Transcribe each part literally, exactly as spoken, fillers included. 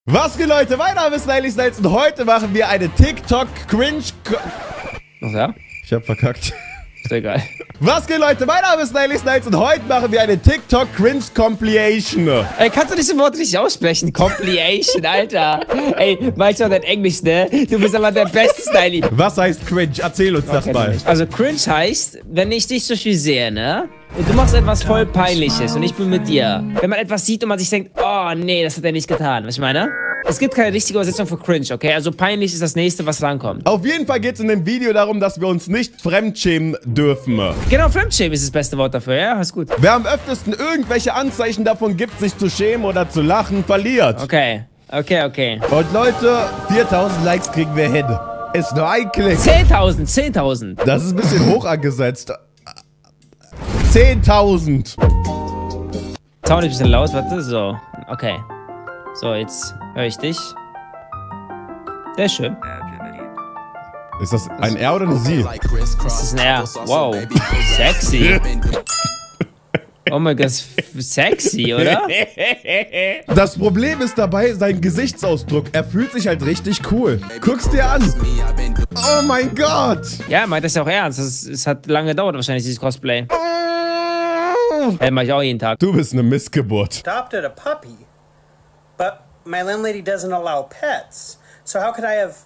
Was geht, Leute? Mein Name ist Niley Snipes und heute machen wir eine TikTok-Cringe... Was, ja? Ich hab verkackt. Ist egal. Was geht, Leute? Mein Name ist Niley Snipes und heute machen wir eine TikTok-Cringe-Compilation. Ey, kannst du diese Worte nicht aussprechen? Compilation, Alter. Ey, manchmal dein Englisch, ne? Du bist aber der beste, Niley. Was heißt Cringe? Erzähl uns das mal. Also Cringe heißt, wenn ich dich so viel sehe, ne? Und du machst etwas voll Peinliches und ich bin mit dir. Wenn man etwas sieht und man sich denkt, oh nee, das hat er nicht getan. Was ich meine? Es gibt keine richtige Übersetzung für Cringe, okay? Also peinlich ist das nächste, was rankommt. Auf jeden Fall geht es in dem Video darum, dass wir uns nicht fremdschämen dürfen. Genau, Fremdschämen ist das beste Wort dafür, ja? Ist gut. Wer am öftesten irgendwelche Anzeichen davon gibt, sich zu schämen oder zu lachen, verliert. Okay, okay, okay. Und Leute, viertausend Likes kriegen wir hin. Ist nur ein Klick. zehntausend, zehntausend. Das ist ein bisschen hoch angesetzt. zehntausend. Sound ist ein bisschen laut, warte, so. Okay. So, jetzt höre ich dich. Sehr schön. Ist das ein Er oder eine Sie? Das ist ein Er. Wow. Sexy. Oh mein Gott, sexy, oder? Das Problem ist dabei sein Gesichtsausdruck. Er fühlt sich halt richtig cool. Guck's dir an. Oh mein Gott. Ja, er meint das ja auch ernst. Es, es hat lange gedauert wahrscheinlich, dieses Cosplay. Hey, mach ich auch jeden Tag. Du bist eine Missgeburt. Adopted a puppy, but my landlady doesn't allow pets. So how could I have...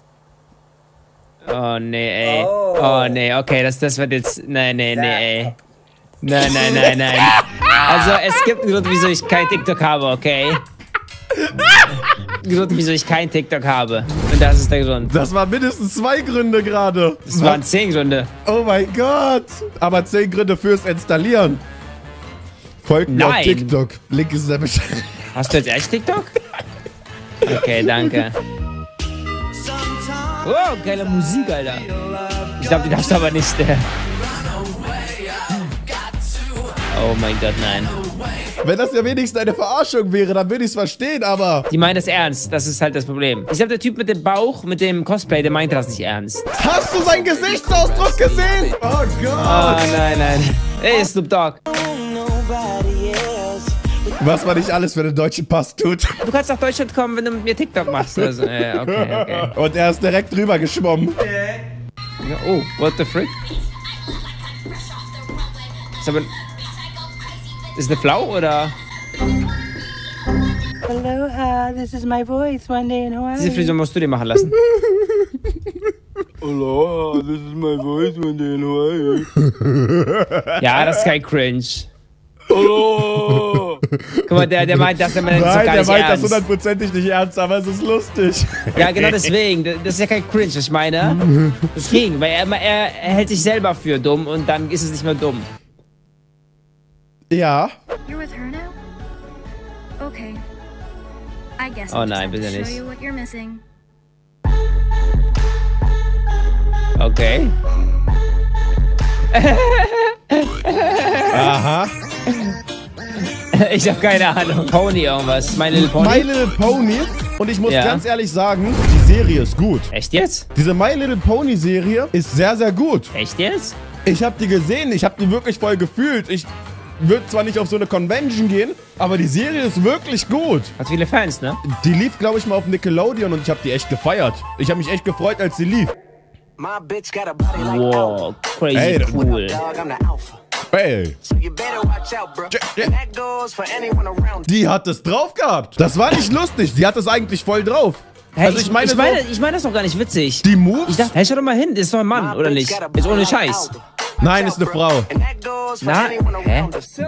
Oh, nee, ey. Oh, oh nee, okay, das, das wird jetzt... Nee, nee, nee, ey. Nein, nein, nein, nein. Also, es gibt einen Grund, wieso ich kein TikTok habe, okay? Ein Grund, wieso ich kein TikTok habe. Und das ist der Grund. Das waren mindestens zwei Gründe gerade. Das waren zehn Gründe. Oh mein Gott. Aber zehn Gründe fürs Installieren. Folgt mir auf TikTok. Link ist in der Beschreibung. Hast du jetzt echt TikTok? Okay, danke. Oh, geile Musik, Alter. Ich glaube, die darfst du aber nicht. Äh. Oh mein Gott, nein. Wenn das ja wenigstens eine Verarschung wäre, dann würde ich es verstehen, aber... Die meinen das ernst, das ist halt das Problem. Ich glaube, der Typ mit dem Bauch, mit dem Cosplay, der meinte das nicht ernst. Hast du seinen Gesichtsausdruck gesehen? Oh Gott. Oh nein, nein. Ey, Snoop Dogg. Was man nicht alles für den deutschen Pass tut. Du kannst nach Deutschland kommen, wenn du mit mir TikTok machst. Also, äh, okay, okay. Und er ist direkt drüber geschwommen. Oh, what the frick? Ist aber... Ist eine Flau, oder? Aloha, this is my voice one day in Hawaii. Diese Frisur musst du dir machen lassen. Aloha, this is my voice one day in Hawaii. Ja, das ist kein Cringe. Aloha. Guck mal, der, der meint das, der meint das Nein, gar der nicht meint ernst. das hundertprozentig nicht ernst, aber es ist lustig. Ja, genau deswegen. Das ist ja kein Cringe, was ich meine. Das ging, weil er, er, er hält sich selber für dumm und dann ist es nicht mehr dumm. Ja. You're with her now? Okay. I guess Oh I'll just nein, have bitte to show nicht. you what you're missing. Okay. Aha. Ich habe keine Ahnung. Pony irgendwas. My Little Pony. My Little Pony. Und ich muss Ja. ganz ehrlich sagen, die Serie ist gut. Echt jetzt? Diese My Little Pony Serie ist sehr, sehr gut. Echt jetzt? Ich habe die gesehen, ich habe die wirklich voll gefühlt. Ich würde zwar nicht auf so eine Convention gehen, aber die Serie ist wirklich gut. Hat viele Fans, ne? Die lief, glaube ich, mal auf Nickelodeon und ich habe die echt gefeiert. Ich habe mich echt gefreut, als sie lief. Wow, crazy Ey, cool. Hey. Die hat es drauf gehabt. Das war nicht lustig, die hat es eigentlich voll drauf. Hey, Also ich, ich meine, ich, meine, so, ich meine das doch gar nicht witzig. die Moves? Ich dachte, hey, schau doch mal hin, das ist doch ein Mann, oder nicht? Ist ohne Scheiß. Nein, ist eine Frau. Na, hä?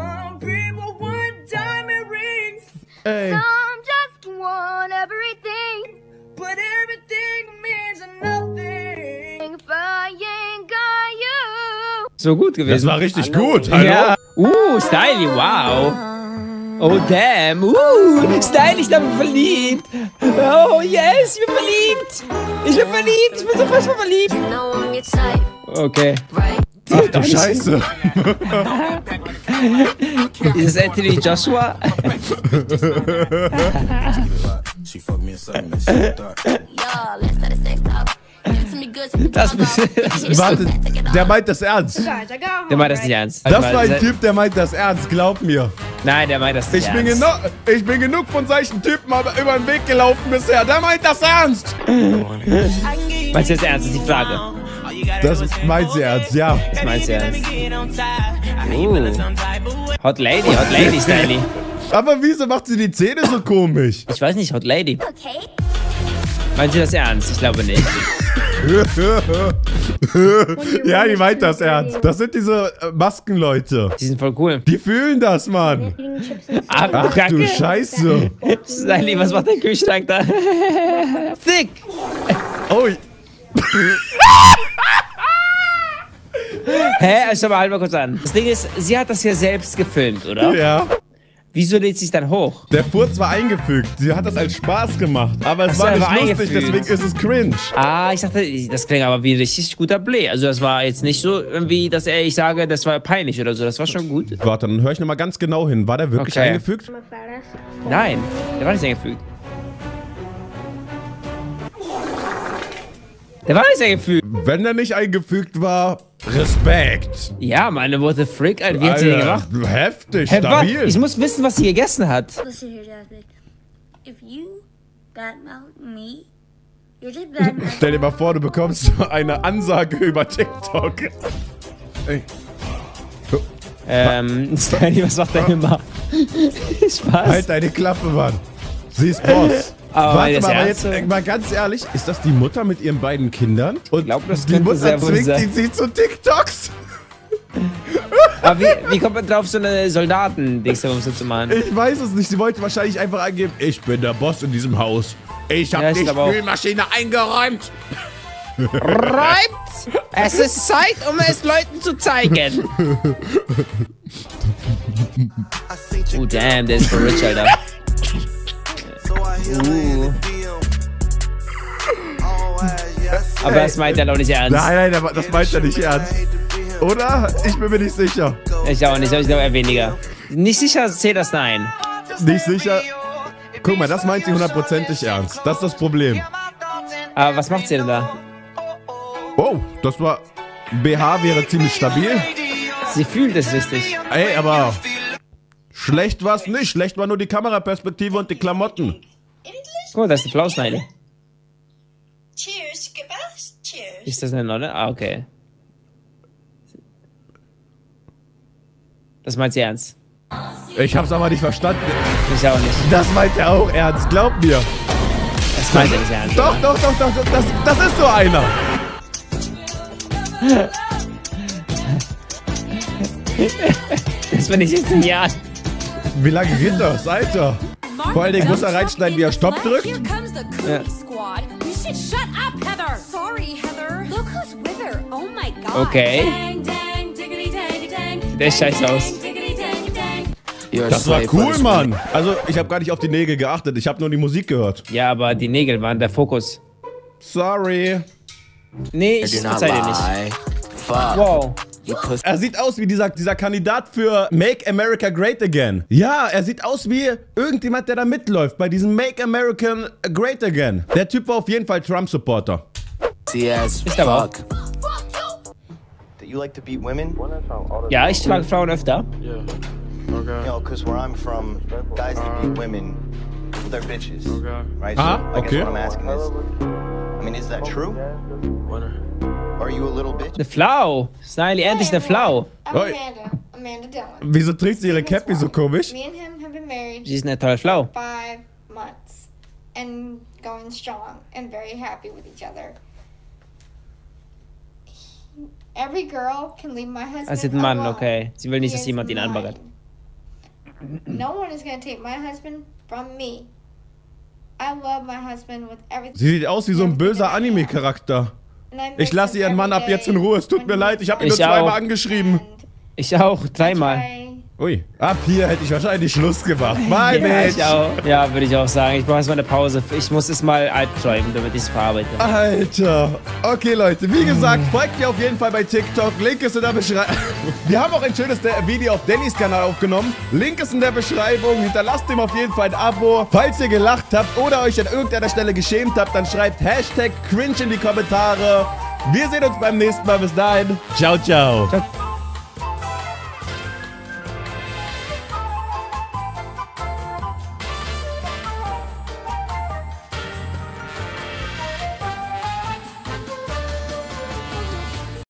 Ey. Some just want everything, but everything means nothing if I ain't got you. So gut Das gewesen. war richtig gut. Hallo? Ja. Uh, Stylie, wow. Oh, damn. Uh, Stylie, ich bin verliebt. Oh, yes, ich bin verliebt. Ich bin verliebt, ich bin so fast verliebt. No one gets tight, Okay. right? Ach du Scheiße. Ist es Anthony Joshua? Yeah, let's start a sex talk. Das, das Warte, der meint das ernst. Der meint das nicht ernst. Das war ein Typ, der meint das ernst, glaub mir. Nein, der meint das nicht Ich bin, ernst. genug, ich bin genug von solchen Typen aber über den Weg gelaufen bisher. Der meint das ernst. Meinst du das ernst, ist die Frage. Das meint sie ernst, ja. Das meinst du ernst. Uh. Hot Lady, Hot Lady, Stylie. Aber wieso macht sie die Zähne so komisch? Ich weiß nicht, Hot Lady. Meint sie das ernst? Ich glaube nicht. Ja, die meint das ernst. Das sind diese äh, Maskenleute. Die sind voll cool. Die fühlen das, Mann. Ach, Ach du Scheiße. Stylie, was macht dein Kühlschrank da? Thick. Oh, Hä? Schau mal, halt mal kurz an. Das Ding ist, sie hat das ja selbst gefilmt, oder? ja. Wieso lädt sie es dann hoch? Der Furz war eingefügt. Sie hat das als Spaß gemacht. Aber es Ach so, war er nicht war lustig, eingefügt. deswegen ist es cringe. Ah, ich dachte, das klingt aber wie ein richtig guter Play. Also das war jetzt nicht so irgendwie, dass er, ich sage, das war peinlich oder so. Das war schon gut. Warte, dann höre ich nochmal ganz genau hin. War der wirklich Okay. eingefügt? Nein, der war nicht eingefügt. Der war nicht eingefügt. Wenn er nicht eingefügt war, Respekt. Ja, meine Worte, Frick, Alter, wie hat sie den gemacht? Heftig, Hä, was? stabil. Ich muss wissen, was sie gegessen hat. Listen here, Jasmine. If you badmouth me, you're just badmouth. Stell dir mal vor, du bekommst eine Ansage über TikTok. Ey. Ähm, Stylie, was macht der immer? Spaß. Halt deine Klappe, Mann. Sie ist Boss. Aber Warte das mal, aber Ernst? jetzt äh, mal ganz ehrlich, ist das die Mutter mit ihren beiden Kindern? Und Ich glaub, das die könnte Mutter sehr wohl zwingt sein. ihn sie zu TikToks. Aber wie, wie kommt man drauf, so eine Soldaten-Dings so zu machen? Ich weiß es nicht. Sie wollte wahrscheinlich einfach angeben, ich bin der Boss in diesem Haus. Ich habe Ja, ich die glaub auch. Spülmaschine eingeräumt. Reibt! Es ist Zeit, um es Leuten zu zeigen. Oh, damn, der ist for rich, Alter. Uh. Aber das meint er doch nicht ernst. Nein, nein, das meint er nicht ernst. Oder? Ich bin mir nicht sicher. Ich auch nicht, ich glaube eher weniger. Nicht sicher, zählt das nein. Nicht sicher. Guck mal, das meint sie hundertprozentig ernst. Das ist das Problem. Aber was macht sie denn da? Oh, das war... B H wäre ziemlich stabil. Sie fühlt es richtig. Ey, aber... Schlecht war's nicht. Schlecht war nur die Kameraperspektive und die Klamotten. Guck mal, das ist die Flausneide. Cheers, Gibas. Cheers. Ist das eine Nonne? Ah, okay. Das meint sie ernst. Ich hab's aber nicht verstanden. Ich auch nicht. Das meint er auch ernst. Glaub mir. Das meint er nicht ernst. Doch, doch, doch, doch. Das, das ist so einer. Das bin ich jetzt ein Jahr. Wie lange geht das, Alter? Vor allen Dingen muss er reinschneiden, wie er Stopp drückt. Here comes the Cookie Ja. Squad. You should shut up, Heather. Sorry, Heather. Look who's with her. Oh my God. Okay. Dang, dang, diggity, dang, dang. Sieht echt scheiße aus. Diggity, dang, dang. Das war cool, Mann. Also, ich habe gar nicht auf die Nägel geachtet. Ich habe nur die Musik gehört. Ja, aber die Nägel waren der Fokus. Sorry. Nee, ich verzeih dir nicht. Wow. Er sieht aus wie dieser, dieser Kandidat für Make America Great Again. Ja, er sieht aus wie irgendjemand, der da mitläuft bei diesem Make America Great Again. Der Typ war auf jeden Fall Trump-Supporter. Ist aber auch. You like to beat women? Ja, ich schlage Frauen öfter. Yeah. You Okay. know, because where I'm from, guys that beat women, they're bitches. Okay. Right? Ah, so I guess okay. what I'm asking is, I mean, is that true? Winner. Are you a little bitch? Eine Flau. Smiley, endlich eine Flau. I'm Oi. Amanda. Amanda Dillon. Wieso trägt sie ihre Cappy so komisch? Me and him have been married Sie ist eine tolle Flau. five months and going strong and very happy with each other. He- Every girl can leave my husband Ah, sie hat einen Mann, alone. okay. Sie will nicht, He dass is jemand ihn mine. anbaggert. No one is gonna take my husband from me. I love my husband with everything. Sie sieht aus wie so ein böser Anime-Charakter. And I Ich miss lasse him ihren Mann every ab jetzt in day Ruhe. Es tut when mir he- leid, ich habe ihn nur Ich zweimal auch. angeschrieben. And Ich auch, I dreimal. try Ui, ab hier hätte ich wahrscheinlich Schluss gemacht. Mein Ja, Mensch. ich auch. Ja, würde ich auch sagen. Ich brauche erstmal eine Pause. Ich muss es mal albträumen, damit ich es verarbeite. Alter. Okay, Leute. Wie gesagt, folgt mir auf jeden Fall bei TikTok. Link ist in der Beschreibung. Wir haben auch ein schönes Video auf Dannys Kanal aufgenommen. Link ist in der Beschreibung. Hinterlasst ihm auf jeden Fall ein Abo. Falls ihr gelacht habt oder euch an irgendeiner Stelle geschämt habt, dann schreibt Hashtag Cringe in die Kommentare. Wir sehen uns beim nächsten Mal. Bis dahin. Ciao, ciao. Ciao.